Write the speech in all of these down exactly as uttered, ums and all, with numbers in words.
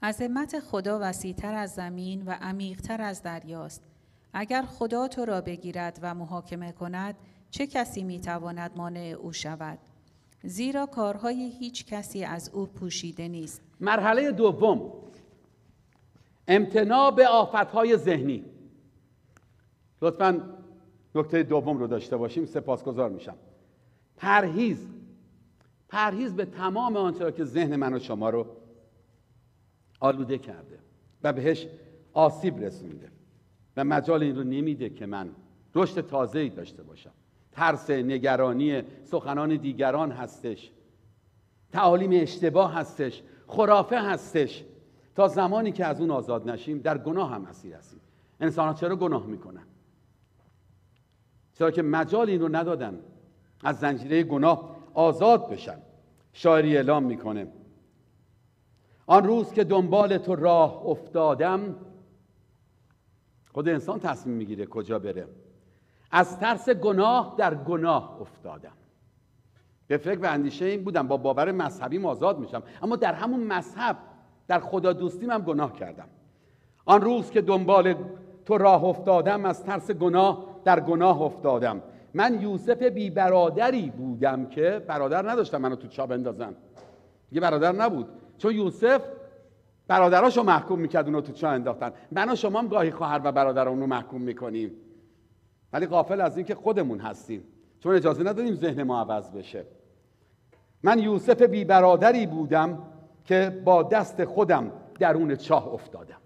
عظمت خدا وسیع‌تر از زمین و عمیق‌تر از دریاست. اگر خدا تو را بگیرد و محاکمه کند، چه کسی می‌تواند مانع او شود؟ زیرا کارهای هیچ کسی از او پوشیده نیست. مرحله دوم، امتناع به آفت‌های ذهنی. لطفاً نکته دوم رو داشته باشیم، سپاسگزار میشم. پرهیز پرهیز به تمام آنچه که ذهن من و شما رو آلوده کرده و بهش آسیب رسونده و مجال این رو نمیده که من رشد تازه‌ای داشته باشم. ترس، نگرانی، سخنان دیگران هستش، تعالیم اشتباه هستش، خرافه هستش. تا زمانی که از اون آزاد نشیم در گناه هم اسیر هستیم. انسان ها چرا گناه میکنن؟ چرا که مجال این رو ندادن از زنجیره گناه آزاد بشن. شاعری اعلام میکنه آن روز که دنبال تو راه افتادم. خود انسان تصمیم میگیره کجا بره. از ترس گناه در گناه افتادم. به فکر و اندیشه این بودم با باور مذهبیم آزاد میشم، اما در همون مذهب در خدا دوستیم هم گناه کردم. آن روز که دنبال تو راه افتادم از ترس گناه در گناه افتادم. من یوسف بی برادری بودم که برادر نداشتم منو تو چاه بندازن. یه برادر نبود، چون یوسف برادراشو محکوم میکرد اونو تو چاه انداختن. من و شما هم گاهی خواهر و برادر اونو محکوم میکنیم، ولی غافل از این که خودمون هستیم، چون اجازه ندادیم ذهن ما عوض بشه. من یوسف بی برادری بودم که با دست خودم درون چاه افتادم.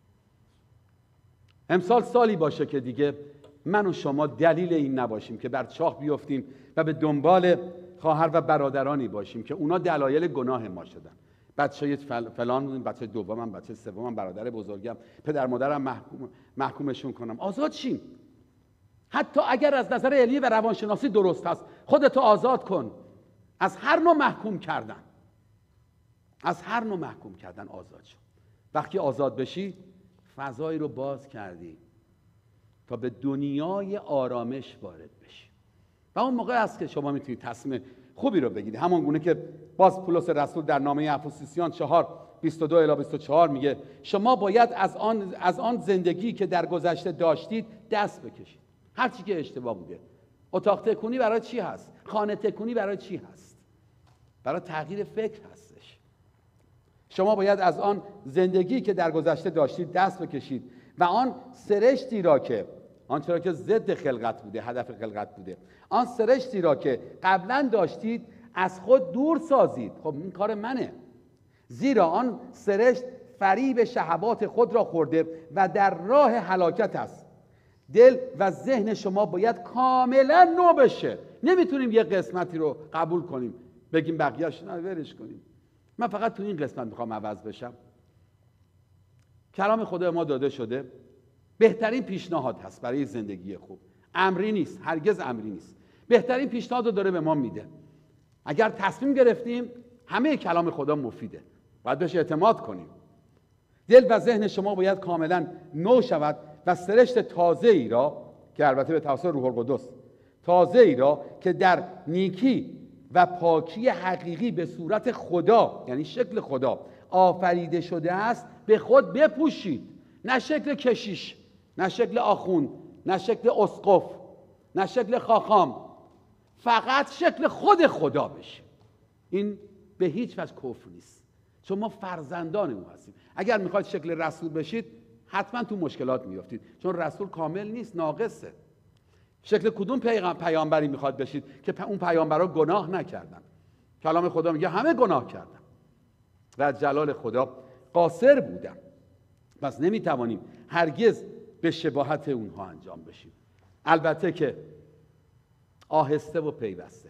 امسال سالی باشه که دیگه من و شما دلیل این نباشیم که بر چاه بیفتیم و به دنبال خواهر و برادرانی باشیم که اونا دلایل گناه ما شدن. بچه فلان بودیم، بچه دومم، بچه سومم، برادر بزرگم، پدر مادرم محکوم محکومشون کنم. آزاد شیم. حتی اگر از نظر علمی و روانشناسی درست هست، خودتو آزاد کن از هر نوع محکوم کردن. از هر نوع محکوم کردن آزاد شو. وقتی آزاد بشی فضایی رو باز کردی تا به دنیای آرامش وارد بشی و اون موقع است که شما میتونید تصمیم خوبی رو بگیرید. همان گونه که باز پولس رسول در نامه افسوسیان چهار بیست و دو الی بیست و چهار میگه شما باید از آن از آن زندگی که در گذشته داشتید دست بکشید. هر چی که اشتباه بوده. اتاق تکونی برای چی هست؟ خانه تکونی برای چی هست؟ برای تغییر فکر هستش. شما باید از آن زندگی که در گذشته داشتید دست بکشید و آن سرشتی را که آنچه را که ضد خلقت بوده، هدف خلقت بوده، آن سرشتی را که قبلا داشتید از خود دور سازید. خب این کار منه، زیرا آن سرشت فریب شهوات خود را خورده و در راه هلاکت است. دل و ذهن شما باید کاملا نو بشه. نمیتونیم یه قسمتی رو قبول کنیم بگیم بقیه‌اش نه ولش کنیم. من فقط تو این قسمت میخوام عوض بشم. کلام خدا ما داده شده بهترین پیشنهاد هست برای زندگی خوب. امری نیست، هرگز امری نیست. بهترین پیشنهاد رو داره به ما میده. اگر تصمیم گرفتیم همه کلام خدا مفیده، باید بهش اعتماد کنیم. دل و ذهن شما باید کاملا نو شود و سرشت تازه ای را که البته به توسط روح القدس تازه ای را که در نیکی و پاکی حقیقی به صورت خدا، یعنی شکل خدا آفریده شده است، به خود بپوشید. نه شکل کشیش، نه شکل آخوند، نه شکل اسقف، نه شکل خاخام، فقط شکل خود خدا بشه. این به هیچ وجه کفر نیست، چون ما فرزندان او هستیم. اگر میخواید شکل رسول بشید حتما تو مشکلات میافتید، چون رسول کامل نیست، ناقصه. شکل کدوم پیامبری میخواد بشید که اون پیامبرا گناه نکردن؟ کلام خدا میگه همه گناه کردن و از جلال خدا قاصر بودن. پس نمیتوانیم هرگز به شباهت اونها انجام بشیم. البته که آهسته و پیوسته.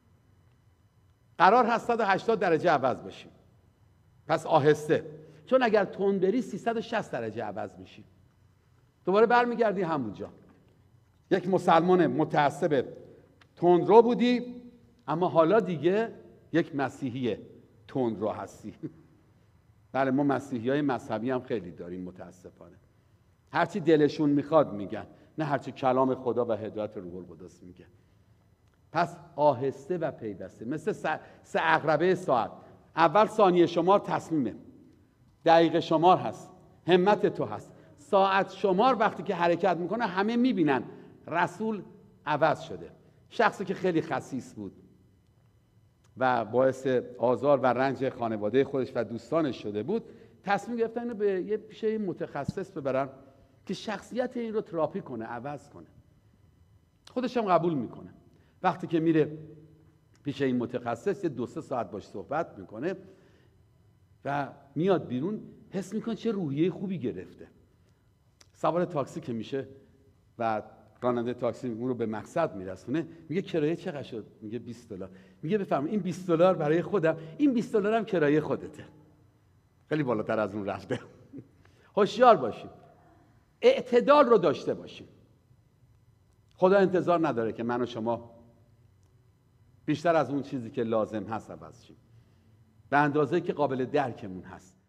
قرار هست صد و هشتاد درجه عوض بشیم، پس آهسته، چون اگر تند بری سیصد و شصت درجه عوض میشی، دوباره برمیگردی همونجا. یک مسلمان متعصب تندرو بودی، اما حالا دیگه یک مسیحی تندرو هستی. بله، ما مسیحی های مذهبی هم خیلی داریم متاسفانه. هرچی دلشون میخواد میگن، نه هرچی کلام خدا و هدایت روح القدس میگه. پس آهسته و پیوسته، مثل سه عقربه ساعت. اول ثانیه شمار تصمیمه، دقیقه شمار هست، همت تو هست. ساعت شمار وقتی که حرکت میکنه همه میبینن رسول عوض شده. شخصی که خیلی خسیس بود و باعث آزار و رنج خانواده خودش و دوستانش شده بود، تصمیم گرفتن اینو به یه پیش متخصص ببرن که شخصیت این رو تراپی کنه، عوض کنه. خودش هم قبول میکنه. وقتی که میره پیش این متخصص، یه دو سه ساعت باش صحبت میکنه و میاد بیرون، حس میکنه چه روحیه خوبی گرفته. سوار تاکسی که میشه و راننده تاکسی اون رو به مقصد میرسونه، میگه کرایه چقدر شد؟ میگه بیست دلار. میگه بفرما این بیست دلار برای خودم، این بیست دلار هم کرایه خودته. خیلی بالاتر از اون رفته. هوشیار باشیم، اعتدال رو داشته باشیم. خدا انتظار نداره که من و شما بیشتر از اون چیزی که لازم هست عوض شیم، به اندازه‌ای که قابل درکمون هست.